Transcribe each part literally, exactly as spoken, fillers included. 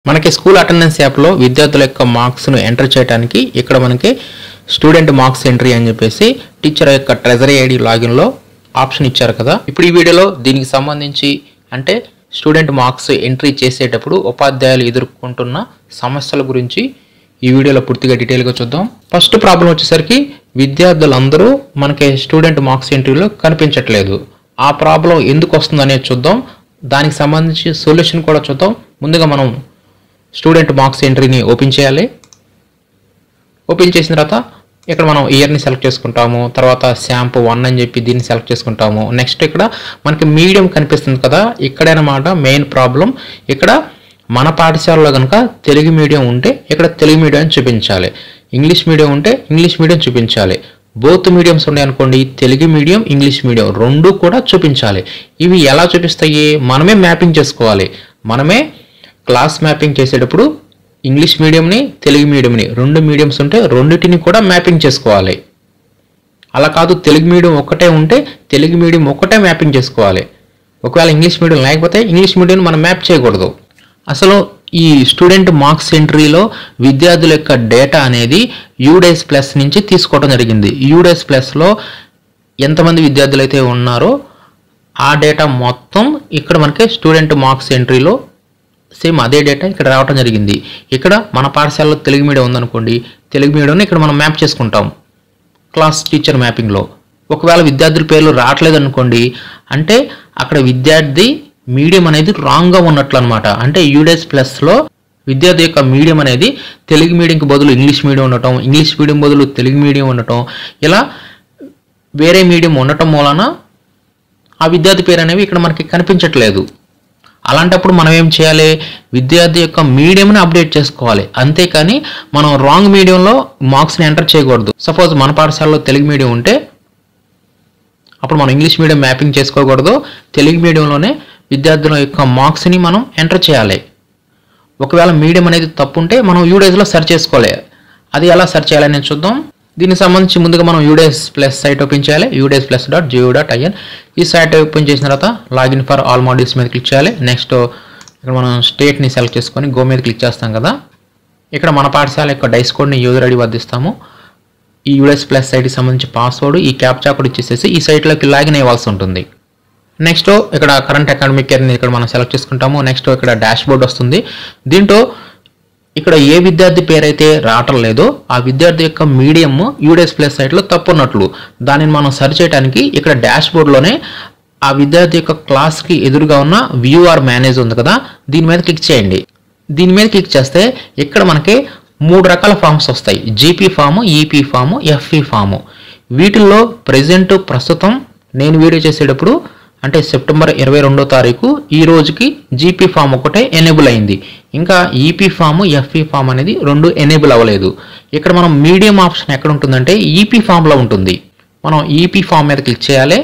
మనకి school attendance app లో విద్యార్థుల యొక్క మార్క్స్ ను ఎంటర్ చేయడానికి ఇక్కడ మనకి స్టూడెంట్ మార్క్స్ ఎంట్రీ అని చెప్పేసి టీచర్ యొక్క ట్రెజరీ ఐడి లాగిన్ లో ఆప్షన్ ఇచ్చారు కదా. ఇప్పుడు ఈ వీడియోలో దీనికి సంబంధించి అంటే స్టూడెంట్ మార్క్స్ ఎంట్రీ చేసేటప్పుడు ఉపాధ్యాయులు ఎదుర్కొంటున్న సమస్యల గురించి ఈ వీడియోలో పూర్తిగా డీటెయిల్ గా చూద్దాం. ఫస్ట్ ప్రాబ్లం వచ్చేసరికి విద్యార్థులందరూ మనకి స్టూడెంట్ మార్క్స్ ఎంట్రీలో కనిపించట్లేదు. ఆ ప్రాబ్లం ఎందుకు వస్తుంది అనేది చూద్దాం. దానికి సంబంధించి సొల్యూషన్ కూడా చూద్దాం. ముందుగా మనం స్టూడెంట్ మార్క్స్ ఎంట్రీని ఓపెన్ చేయాలి. ఓపెన్ చేసిన తర్వాత ఇక్కడ మనం ఇయర్ని సెలెక్ట్ చేసుకుంటాము. తర్వాత శాంపు వన్ అని చెప్పి దీన్ని సెలెక్ట్ చేసుకుంటాము. నెక్స్ట్ ఇక్కడ మనకి మీడియం కనిపిస్తుంది కదా, ఇక్కడేనమాట మెయిన్ ప్రాబ్లం. ఇక్కడ మన పాఠశాలలో కనుక తెలుగు మీడియం ఉంటే ఇక్కడ తెలుగు మీడియం చూపించాలి, ఇంగ్లీష్ మీడియం ఉంటే ఇంగ్లీష్ మీడియం చూపించాలి. బోత్ మీడియంస్ ఉన్నాయి అనుకోండి, తెలుగు మీడియం ఇంగ్లీష్ మీడియం రెండు కూడా చూపించాలి. ఇవి ఎలా చూపిస్తాయి? మనమే మ్యాపింగ్ చేసుకోవాలి. మనమే క్లాస్ మ్యాపింగ్ చేసేటప్పుడు ఇంగ్లీష్ మీడియంని తెలుగు మీడియంని రెండు మీడియంస్ ఉంటే రెండింటిని కూడా మ్యాపింగ్ చేసుకోవాలి. అలా కాదు తెలుగు మీడియం ఒక్కటే ఉంటే తెలుగు మీడియం ఒక్కటే మ్యాపింగ్ చేసుకోవాలి. ఒకవేళ ఇంగ్లీష్ మీడియం లేకపోతే ఇంగ్లీష్ మీడియం మనం మ్యాప్ చేయకూడదు. అసలు ఈ స్టూడెంట్ మార్క్స్ ఎంట్రీలో విద్యార్థుల యొక్క డేటా అనేది యూడేస్ ప్లస్ నుంచి తీసుకోవడం జరిగింది. యూడేస్ ప్లస్లో ఎంతమంది విద్యార్థులు అయితే ఉన్నారో ఆ డేటా మొత్తం ఇక్కడ మనకి స్టూడెంట్ మార్క్స్ ఎంట్రీలో సేమ్ అదే డేటా ఇక్కడ రావడం జరిగింది. ఇక్కడ మన పాఠశాలలో తెలుగు మీడియం ఉందనుకోండి, తెలుగు మీడియంని ఇక్కడ మనం మ్యాప్ చేసుకుంటాం క్లాస్ టీచర్ మ్యాపింగ్లో. ఒకవేళ విద్యార్థుల పేర్లు రావట్లేదు అనుకోండి, అంటే అక్కడ విద్యార్థి మీడియం అనేది రాంగ్గా ఉన్నట్లు అనమాట. అంటే యూడేస్ ప్లస్లో విద్యార్థి యొక్క మీడియం అనేది తెలుగు మీడియంకి బదులు ఇంగ్లీష్ మీడియం ఉండటం, ఇంగ్లీష్ మీడియం బదులు తెలుగు మీడియం ఉండటం, ఇలా వేరే మీడియం ఉండటం మూలన ఆ విద్యార్థి పేరు అనేవి ఇక్కడ మనకి కనిపించట్లేదు. అలాంటప్పుడు మనం ఏం చేయాలి? విద్యార్థి యొక్క మీడియంని అప్డేట్ చేసుకోవాలి. అంతేకాని మనం రాంగ్ మీడియంలో మార్క్స్ని ఎంటర్ చేయకూడదు. సపోజ్ మన పాఠశాలలో తెలుగు మీడియం ఉంటే అప్పుడు మనం ఇంగ్లీష్ మీడియం మ్యాపింగ్ చేసుకోకూడదు. తెలుగు మీడియంలోనే విద్యార్థుల యొక్క మార్క్స్ని మనం ఎంటర్ చేయాలి. ఒకవేళ మీడియం అనేది తప్పు ఉంటే మనం యూడేస్లో సెర్చ్ చేసుకోవాలి. అది ఎలా సెర్చ్ చేయాలని చూద్దాం. దీనికి సంబంధించి ముందుగా మనం యూడేస్ ప్లస్ సైట్ ఓపెన్ చేయాలి. యూడేస్ ప్లస్ డాట్ జియో డాట్ ఐఎన్. ఈ సైట్ ఓపెన్ చేసిన తర్వాత లాగిన్ ఫర్ ఆల్ మాడ్యూల్స్ మీద క్లిక్ చేయాలి. నెక్స్ట్ ఇక్కడ మనం స్టేట్ని సెలెక్ట్ చేసుకొని గో మీద క్లిక్ చేస్తాం కదా. ఇక్కడ మన పాఠశాల యొక్క డైస్ కోడ్ని యూజర్ ఐడి వద్దిస్తాము. ఈ యూడేస్ ప్లస్ సైట్కి సంబంధించి పాస్వర్డ్ ఈ క్యాప్చా కోడ్ ఇచ్చేసేసి ఈ సైట్లోకి లాగిన్ అవ్వాల్సి ఉంటుంది. నెక్స్ట్ ఇక్కడ కరెంట్ అకాడమిక్ ఇయర్ని ఇక్కడ మనం సెలెక్ట్ చేసుకుంటాము. నెక్స్ట్ ఇక్కడ డాష్ బోర్డ్ వస్తుంది. దీంట్లో ఇక్కడ ఏ విద్యార్థి పేరైతే రావటం లేదో ఆ విద్యార్థి యొక్క మీడియం యూడేస్ ప్లస్ సైట్లో తప్పు ఉన్నట్లు. దానిని మనం సర్చ్ చేయడానికి ఇక్కడ డాష్ బోర్డ్లోనే ఆ విద్యార్థి యొక్క క్లాస్కి ఎదురుగా ఉన్న వ్యూ ఆర్ మేనేజ్ ఉంది కదా, దీని మీద క్లిక్ చేయండి. దీని మీద క్లిక్ చేస్తే ఇక్కడ మనకి మూడు రకాల ఫామ్స్ వస్తాయి. GP form, EP form, FE form. వీటిల్లో ప్రజెంట్ ప్రస్తుతం నేను వీడియో చేసేటప్పుడు అంటే సెప్టెంబర్ ఇరవై రెండో తారీఖు ఈ రోజుకి జీపీ ఫామ్ ఒకటే ఎనేబుల్ అయింది. ఇంకా ఈపీ ఫామ్, ఎఫ్ఈ ఫామ్ అనేది రెండు ఎనేబుల్ అవ్వలేదు. ఇక్కడ మనం మీడియం ఆప్షన్ ఎక్కడ ఉంటుందంటే ఈపీ ఫామ్లో ఉంటుంది. మనం ఈపీ ఫామ్ మీద క్లిక్ చేయాలి.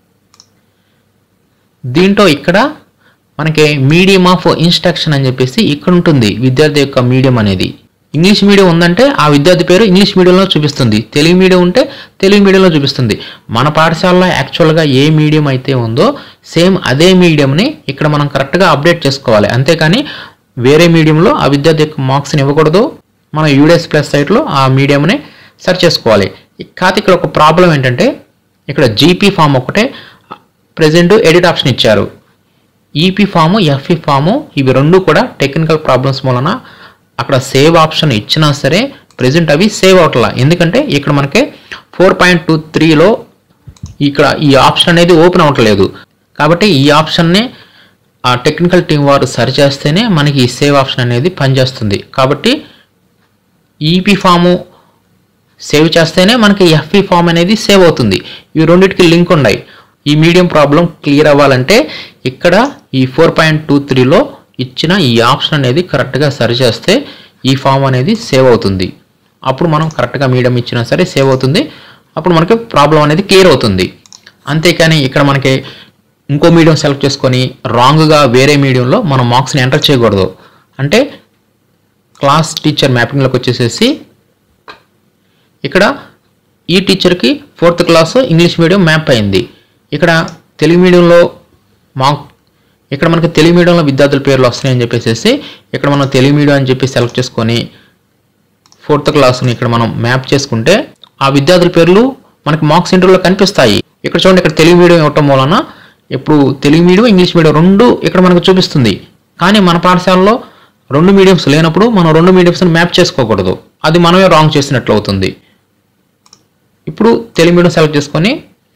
దీంట్లో ఇక్కడ మనకి మీడియం ఆఫ్ ఇన్స్ట్రక్షన్ అని చెప్పేసి ఇక్కడ ఉంటుంది విద్యార్థి యొక్క మీడియం అనేది. ఇంగ్లీష్ మీడియం ఉందంటే ఆ విద్యార్థి పేరు ఇంగ్లీష్ మీడియంలో చూపిస్తుంది, తెలుగు మీడియం ఉంటే తెలుగు మీడియంలో చూపిస్తుంది. మన పాఠశాలలో యాక్చువల్గా ఏ మీడియం అయితే ఉందో సేమ్ అదే మీడియంని ఇక్కడ మనం కరెక్ట్గా అప్డేట్ చేసుకోవాలి. అంతేకాని వేరే మీడియంలో ఆ విద్యార్థి యొక్క మార్క్స్ని ఇవ్వకూడదు. మన యూడేస్ ప్లస్ సైట్లో ఆ మీడియంని సెర్చ్ చేసుకోవాలి. కాకపోతే ఇక్కడ ఒక ప్రాబ్లం ఏంటంటే ఇక్కడ జీపీ ఫామ్ ఒకటే ప్రెజెంట్ ఎడిట్ ఆప్షన్ ఇచ్చారు. ఈపీ ఫాము, ఎఫ్ఈ ఫాము ఇవి రెండు కూడా టెక్నికల్ ప్రాబ్లమ్స్ మూలన అక్కడ సేవ్ ఆప్షన్ ఇచ్చినా సరే ప్రెజెంట్ అవి సేవ్ అవట్లా. ఎందుకంటే ఇక్కడ మనకి ఫోర్ పాయింట్ టూ త్రీలో ఇక్కడ ఈ ఆప్షన్ అనేది ఓపెన్ అవ్వట్లేదు. కాబట్టి ఈ ఆప్షన్ని ఆ టెక్నికల్ టీం వారు సరి చేస్తేనే మనకి ఈ సేవ్ ఆప్షన్ అనేది పనిచేస్తుంది. కాబట్టి ఈపీ ఫాము సేవ్ చేస్తేనే మనకి ఎఫ్ఈ ఫామ్ అనేది సేవ్ అవుతుంది. ఈ రెండింటికి లింక్ ఉన్నాయి. ఈ మీడియం ప్రాబ్లం క్లియర్ అవ్వాలంటే ఇక్కడ ఈ ఫోర్ పాయింట్ టూ త్రీలో ఇచ్చిన ఈ ఆప్షన్ అనేది కరెక్ట్గా సరి చేస్తే ఈ ఫామ్ అనేది సేవ్ అవుతుంది. అప్పుడు మనం కరెక్ట్గా మీడియం ఇచ్చినా సరే సేవ్ అవుతుంది. అప్పుడు మనకి ప్రాబ్లం అనేది క్లియర్ అవుతుంది. అంతేకాని ఇక్కడ మనకి ఇంకో మీడియం సెలెక్ట్ చేసుకొని రాంగ్గా వేరే మీడియంలో మనం మార్క్స్ని ఎంటర్ చేయకూడదు. అంటే క్లాస్ టీచర్ మ్యాపింగ్లోకి వచ్చేసేసి ఇక్కడ ఈ టీచర్కి fourth class English medium map అయింది. ఇక్కడ తెలుగు మీడియంలో మార్క్ ఇక్కడ మనకి తెలుగు మీడియంలో విద్యార్థుల పేర్లు వస్తున్నాయని చెప్పేసి ఇక్కడ మనం తెలుగు మీడియం అని చెప్పి సెలెక్ట్ చేసుకొని ఫోర్త్ క్లాస్ని ఇక్కడ మనం మ్యాప్ చేసుకుంటే ఆ విద్యార్థుల పేర్లు మనకి మార్క్స్ ఎంట్రీలో కనిపిస్తాయి. ఇక్కడ చూడండి, ఇక్కడ తెలుగు మీడియం ఇవ్వటం వలన ఇప్పుడు తెలుగు మీడియం ఇంగ్లీష్ మీడియం రెండు ఇక్కడ మనకు చూపిస్తుంది. కానీ మన పాఠశాలలో రెండు మీడియంస్ లేనప్పుడు మనం రెండు మీడియంస్ని మ్యాప్ చేసుకోకూడదు, అది మనమే రాంగ్ చేసినట్లు అవుతుంది. ఇప్పుడు తెలుగు మీడియం సెలెక్ట్ చేసుకొని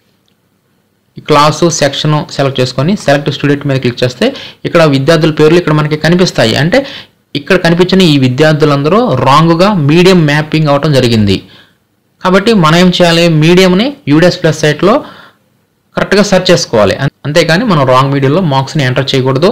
ఈ క్లాసు సెక్షన్ సెలెక్ట్ చేసుకొని సెలెక్ట్ స్టూడెంట్ మీద క్లిక్ చేస్తే ఇక్కడ విద్యార్థుల పేర్లు ఇక్కడ మనకి కనిపిస్తాయి. అంటే ఇక్కడ కనిపించిన ఈ విద్యార్థులందరూ రాంగ్గా మీడియం మ్యాపింగ్ అవటం జరిగింది. కాబట్టి మనం ఏం చేయాలి, మీడియంని యూడిఎస్ ప్లస్ సైట్లో కరెక్ట్గా సెర్చ్ చేసుకోవాలి, అంతేకాని మనం రాంగ్ మీడియంలో మార్క్స్ని ఎంటర్ చేయకూడదు.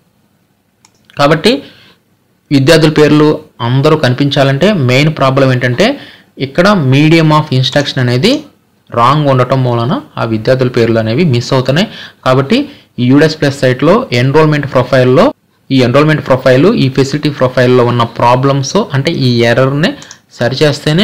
కాబట్టి విద్యార్థుల పేర్లు అందరూ కనిపించాలంటే మెయిన్ ప్రాబ్లం ఏంటంటే ఇక్కడ మీడియం ఆఫ్ ఇన్స్ట్రక్షన్ అనేది రాంగ్ ఉండటం వలన ఆ విద్యార్థుల పేర్లు అనేవి మిస్ అవుతున్నాయి. కాబట్టి ఈ యూడిఎస్ ప్లస్ సైట్లో ఎన్రోల్మెంట్ ప్రొఫైల్లో ఈ ఎన్రోల్మెంట్ ప్రొఫైల్ ఈ ఫెసిలిటీ ప్రొఫైల్లో ఉన్న ప్రాబ్లమ్స్ అంటే ఈ ఎర్రర్ని సరిచేస్తేనే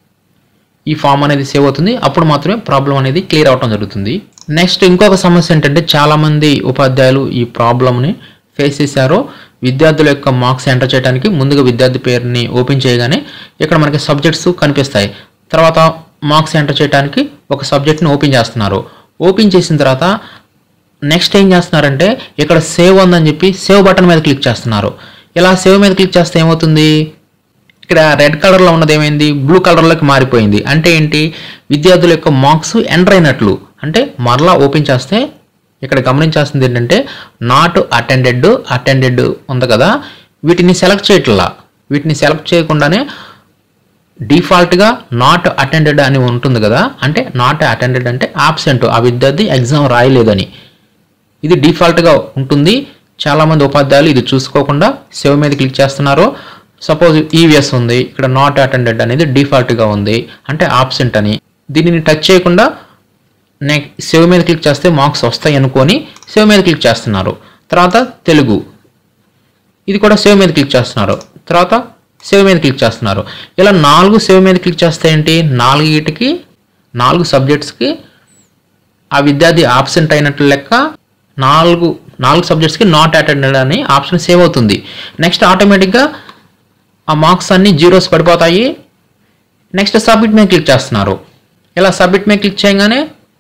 ఈ ఫామ్ అనేది సేవ్ అవుతుంది. అప్పుడు మాత్రమే ప్రాబ్లం అనేది క్లియర్ అవడం జరుగుతుంది. నెక్స్ట్ ఇంకొక సమస్య ఏంటంటే చాలామంది ఉపాధ్యాయులు ఈ ప్రాబ్లమ్ని ఫేస్ చేశారు. విద్యార్థుల యొక్క మార్క్స్ ఎంటర్ చేయడానికి ముందుగా విద్యార్థి పేరుని ఓపెన్ చేయగానే ఇక్కడ మనకి సబ్జెక్ట్స్ కనిపిస్తాయి. తర్వాత మార్క్స్ ఎంటర్ చేయడానికి ఒక సబ్జెక్ట్ని ఓపెన్ చేస్తున్నారు. ఓపెన్ చేసిన తర్వాత నెక్స్ట్ ఏం చేస్తున్నారంటే ఇక్కడ సేవ్ ఉందని చెప్పి సేవ్ బటన్ మీద క్లిక్ చేస్తున్నారు. ఇలా సేవ్ మీద క్లిక్ చేస్తే ఏమవుతుంది, ఇక్కడ రెడ్ కలర్లో ఉన్నది ఏమైంది బ్లూ కలర్లోకి మారిపోయింది. అంటే ఏంటి, విద్యార్థుల యొక్క మార్క్స్ ఎంటర్ అయినట్లు. అంటే మరలా ఓపెన్ చేస్తే ఇక్కడ గమనించాల్సింది ఏంటంటే నాట్ అటెండెడ్ అటెండెడ్ ఉంది కదా, వీటిని సెలెక్ట్ చేయట్లా. వీటిని సెలెక్ట్ చేయకుండానే డిఫాల్ట్గా నాట్ అటెండెడ్ అని ఉంటుంది కదా, అంటే నాట్ అటెండెడ్ అంటే ఆబ్సెంట్, ఆ విద్యార్థి ఎగ్జామ్ రాయలేదని ఇది డిఫాల్ట్గా ఉంటుంది. చాలామంది ఉపాధ్యాయులు ఇది చూసుకోకుండా సేవ్ మీద క్లిక్ చేస్తున్నారు. సపోజ్ ఈవీఎస్ ఉంది, ఇక్కడ నాట్ అటెండెడ్ అనేది డిఫాల్ట్గా ఉంది అంటే ఆబ్సెంట్ అని. దీనిని టచ్ చేయకుండా నెక్స్ట్ సేవ్ మీద క్లిక్ చేస్తే మార్క్స్ వస్తాయి అనుకొని సేవ్ మీద క్లిక్ చేస్తున్నారు. తర్వాత తెలుగు, ఇది కూడా సేవ్ మీద క్లిక్ చేస్తున్నారు. తర్వాత సేవ్ మీద క్లిక్ చేస్తున్నారు. ఇలా నాలుగు సేవ్ మీద క్లిక్ చేస్తే ఏంటి, నాలుగిటికి నాలుగు సబ్జెక్ట్స్కి ఆ విద్యార్థి ఆబ్సెంట్ అయినట్లు లెక్క. నాలుగు నాలుగు సబ్జెక్ట్స్కి నాట్ అటెండెడ్ అని ఆప్షన్ సేవ్ అవుతుంది. నెక్స్ట్ ఆటోమేటిక్గా ఆ మార్క్స్ అన్నీ జీరోస్ పడిపోతాయి. నెక్స్ట్ సబ్మిట్ మీద క్లిక్ చేస్తున్నారు. ఇలా సబ్మిట్ మీద క్లిక్ చేయగానే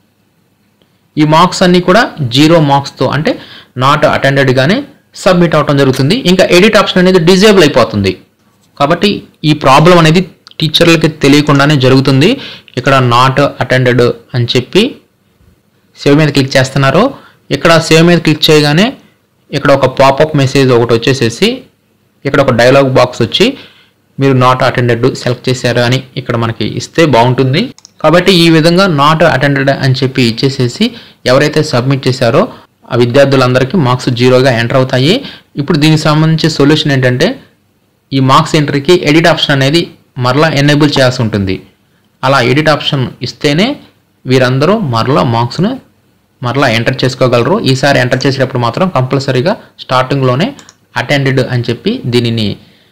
ఈ మార్క్స్ అన్నీ కూడా జీరో మార్క్స్తో అంటే నాట్ అటెండెడ్గానే సబ్మిట్ అవడం జరుగుతుంది. ఇంకా ఎడిట్ ఆప్షన్ అనేది డిజేబుల్ అయిపోతుంది. కాబట్టి ఈ ప్రాబ్లం అనేది టీచర్లకి తెలియకుండానే జరుగుతుంది. ఇక్కడ నాట్ అటెండెడ్ అని చెప్పి సేవ్ మీద క్లిక్ చేస్తున్నారు. ఇక్కడ సేవ్ మీద క్లిక్ చేయగానే ఇక్కడ ఒక పాపప్ మెసేజ్ ఒకటి వచ్చేసేసి ఇక్కడ ఒక డైలాగ్ బాక్స్ వచ్చి మీరు నాట్ అటెండెడ్ సెలెక్ట్ చేశారు అని ఇక్కడ మనకి ఇస్తే బాగుంటుంది. కాబట్టి ఈ విధంగా నాట్ అటెండెడ్ అని చెప్పి ఇచ్చేసేసి ఎవరైతే సబ్మిట్ చేశారో ఆ విద్యార్థులందరికీ మార్క్స్ జీరోగా ఎంటర్ అవుతాయి. ఇప్పుడు దీనికి సంబంధించి సొల్యూషన్ ఏంటంటే ఈ మార్క్స్ ఎంట్రీకి ఎడిట్ ఆప్షన్ అనేది మరలా ఎనేబుల్ చేయాల్సి ఉంటుంది. అలా ఎడిట్ ఆప్షన్ ఇస్తేనే వీరందరూ మరలా మార్క్స్ను మరలా ఎంటర్ చేసుకోగలరు. ఈసారి ఎంటర్ చేసేటప్పుడు మాత్రం కంపల్సరీగా స్టార్టింగ్లోనే అటెండెడ్ అని చెప్పి దీనిని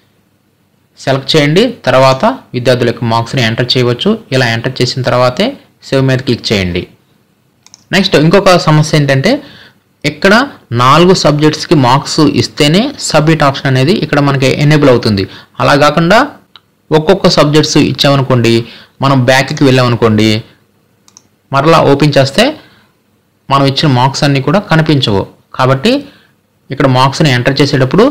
సెలెక్ట్ చేయండి. తర్వాత విద్యార్థుల యొక్క మార్క్స్ని ఎంటర్ చేయవచ్చు. ఇలా ఎంటర్ చేసిన తర్వాతే సేవ్ మీద క్లిక్ చేయండి. నెక్స్ట్ ఇంకొక సమస్య ఏంటంటే ఇక్కడ నాలుగు సబ్జెక్ట్స్కి మార్క్స్ ఇస్తేనే సబ్మిట్ ఆప్షన్ అనేది ఇక్కడ మనకి ఎనేబుల్ అవుతుంది. అలా కాకుండా ఒక్కొక్క సబ్జెక్ట్స్ ఇచ్చామనుకోండి, మనం బ్యాక్కి వెళ్ళామనుకోండి, మరలా ఓపెన్ చేస్తే మనం ఇచ్చిన మార్క్స్ అన్నీ కూడా కనిపించవు. కాబట్టి ఇక్కడ మార్క్స్ని ఎంటర్ చేసేటప్పుడు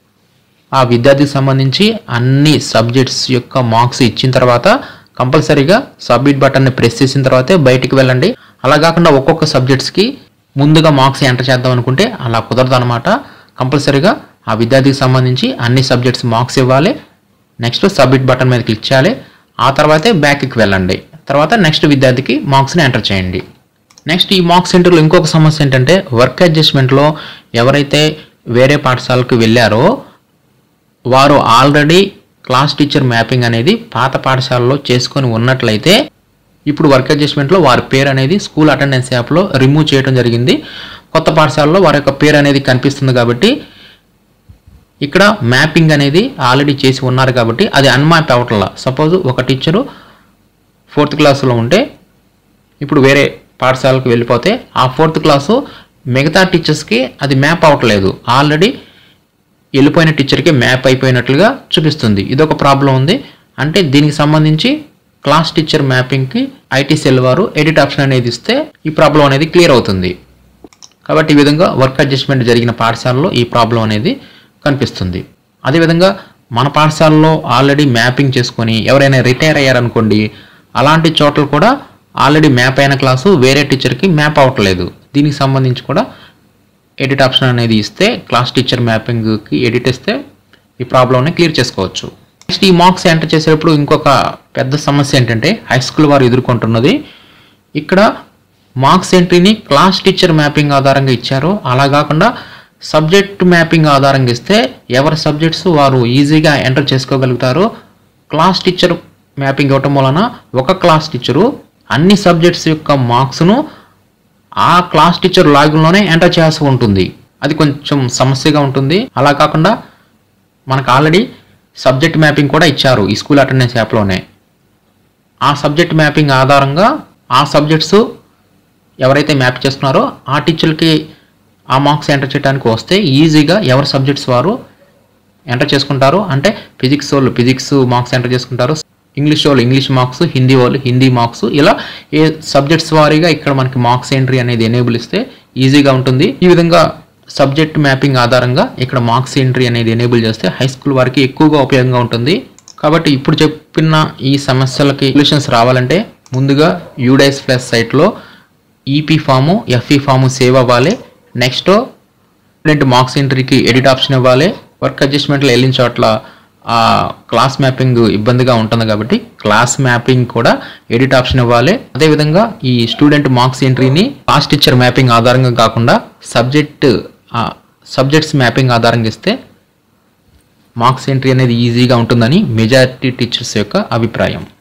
ఆ విద్యార్థికి సంబంధించి అన్ని సబ్జెక్ట్స్ యొక్క మార్క్స్ ఇచ్చిన తర్వాత కంపల్సరీగా సబ్మిట్ బటన్ని ప్రెస్ చేసిన తర్వాతే బయటికి వెళ్ళండి. అలా కాకుండా ఒక్కొక్క సబ్జెక్ట్స్కి ముందుగా మార్క్స్ ఎంటర్ చేద్దాం అనుకుంటే అలా కుదరదు అనమాట. కంపల్సరీగా ఆ విద్యార్థికి సంబంధించి అన్ని సబ్జెక్ట్స్ మార్క్స్ ఇవ్వాలి. నెక్స్ట్ సబ్మిట్ బటన్ మీద క్లిక్ చేయాలి. ఆ తర్వాతే బ్యాక్కి వెళ్ళండి. తర్వాత నెక్స్ట్ విద్యార్థికి మార్క్స్ని ఎంటర్ చేయండి. నెక్స్ట్ ఈ మార్క్స్ ఎంట్రీలో ఇంకొక సమస్య ఏంటంటే వర్క్ అడ్జస్ట్మెంట్లో ఎవరైతే వేరే పాఠశాలకు వెళ్ళారో వారు ఆల్రెడీ క్లాస్ టీచర్ మ్యాపింగ్ అనేది పాత పాఠశాలలో చేసుకొని ఉన్నట్లయితే ఇప్పుడు వర్క్ అడ్జస్ట్మెంట్లో వారి పేరు అనేది స్కూల్ అటెండెన్స్ యాప్లో రిమూవ్ చేయడం జరిగింది. కొత్త పాఠశాలలో వారి యొక్క పేరు అనేది కనిపిస్తుంది. కాబట్టి ఇక్కడ మ్యాపింగ్ అనేది ఆల్రెడీ చేసి ఉన్నారు కాబట్టి అది అన్మ్యాప్ అవట్లా. సపోజ్ ఒక టీచరు ఫోర్త్ క్లాసులో ఉంటే ఇప్పుడు వేరే పాఠశాలకు వెళ్ళిపోతే ఆ ఫోర్త్ క్లాసు మిగతా టీచర్స్కి అది మ్యాప్ అవ్వట్లేదు, ఆల్రెడీ వెళ్ళిపోయిన టీచర్కి మ్యాప్ అయిపోయినట్లుగా చూపిస్తుంది. ఇదొక ప్రాబ్లం ఉంది. అంటే దీనికి సంబంధించి క్లాస్ టీచర్ మ్యాపింగ్కి ఐటీ సెల్ వారు ఎడిట్ ఆప్షన్ అనేది ఇస్తే ఈ ప్రాబ్లం అనేది క్లియర్ అవుతుంది. కాబట్టి ఈ విధంగా వర్క్ అడ్జస్ట్మెంట్ జరిగిన పాఠశాలలో ఈ ప్రాబ్లం అనేది కనిపిస్తుంది. అదేవిధంగా మన పాఠశాలలో ఆల్రెడీ మ్యాపింగ్ చేసుకొని ఎవరైనా రిటైర్ అయ్యారనుకోండి, అలాంటి చోట్ల కూడా ఆల్రెడీ మ్యాప్ అయిన క్లాసు వేరే టీచర్కి మ్యాప్ అవ్వట్లేదు. దీనికి సంబంధించి కూడా ఎడిట్ ఆప్షన్ అనేది ఇస్తే క్లాస్ టీచర్ మ్యాపింగ్కి ఎడిట్ ఇస్తే ఈ ప్రాబ్లంని క్లియర్ చేసుకోవచ్చు. నెక్స్ట్ ఈ మార్క్స్ ఎంటర్ చేసేటప్పుడు ఇంకొక పెద్ద సమస్య ఏంటంటే హై స్కూల్ వారు ఎదుర్కొంటున్నది, ఇక్కడ మార్క్స్ ఎంట్రీని క్లాస్ టీచర్ మ్యాపింగ్ ఆధారంగా ఇచ్చారు. అలా కాకుండా సబ్జెక్ట్ మ్యాపింగ్ ఆధారంగా ఇస్తే ఎవరి సబ్జెక్ట్స్ వారు ఈజీగా ఎంటర్ చేసుకోగలుగుతారు. క్లాస్ టీచర్ మ్యాపింగ్ ఇవ్వటం వలన ఒక క్లాస్ టీచరు అన్ని సబ్జెక్ట్స్ యొక్క మార్క్స్ను ఆ క్లాస్ టీచర్ లాగిన్లోనే ఎంటర్ చేయాల్సి ఉంటుంది. అది కొంచెం సమస్యగా ఉంటుంది. అలా కాకుండా మనకు ఆల్రెడీ సబ్జెక్ట్ మ్యాపింగ్ కూడా ఇచ్చారు ఈ స్కూల్ అటెండెన్స్ యాప్లోనే. ఆ సబ్జెక్ట్ మ్యాపింగ్ ఆధారంగా ఆ సబ్జెక్ట్స్ ఎవరైతే మ్యాప్ చేస్తున్నారో ఆ టీచర్కి ఆ మార్క్స్ ఎంటర్ చేయడానికి వస్తే ఈజీగా ఎవరి సబ్జెక్ట్స్ వారు ఎంటర్ చేసుకుంటారు. అంటే ఫిజిక్స్ వాళ్ళు ఫిజిక్స్ మార్క్స్ ఎంటర్ చేసుకుంటారు, ఇంగ్లీష్ వాళ్ళు ఇంగ్లీష్ మార్క్స్, హిందీ వాళ్ళు హిందీ మార్క్స్, ఇలా ఏ సబ్జెక్ట్స్ వారీగా ఇక్కడ మనకి మార్క్స్ ఎంట్రీ అనేది ఎనేబుల్ ఇస్తే ఈజీగా ఉంటుంది. ఈ విధంగా సబ్జెక్ట్ మ్యాపింగ్ ఆధారంగా ఇక్కడ మార్క్స్ ఎంట్రీ అనేది ఎనేబుల్ చేస్తే హై స్కూల్ వారికి ఎక్కువగా ఉపయోగంగా ఉంటుంది. కాబట్టి ఇప్పుడు చెప్పిన ఈ సమస్యలకి సొల్యూషన్స్ రావాలంటే ముందుగా యూడైస్ ప్లస్ సైట్లో EP form FE form save అవ్వాలి. నెక్స్ట్ స్టూడెంట్ మార్క్స్ ఎంట్రీకి ఎడిట్ ఆప్షన్ ఇవ్వాలి. వర్క్ అడ్జస్ట్మెంట్లో వెళ్ళిన చోట్ల ఆ క్లాస్ మ్యాపింగ్ ఇబ్బందిగా ఉంటుంది కాబట్టి క్లాస్ మ్యాపింగ్ కూడా ఎడిట్ ఆప్షన్ ఇవ్వాలి. అదేవిధంగా ఈ స్టూడెంట్ మార్క్స్ ఎంట్రీని క్లాస్ టీచర్ మ్యాపింగ్ ఆధారంగా కాకుండా సబ్జెక్ట్ సబ్జెక్ట్స్ మ్యాపింగ్ ఆధారంగా ఇస్తే మార్క్స్ ఎంట్రీ అనేది ఈజీగా ఉంటుందని మెజారిటీ టీచర్స్ యొక్క అభిప్రాయం.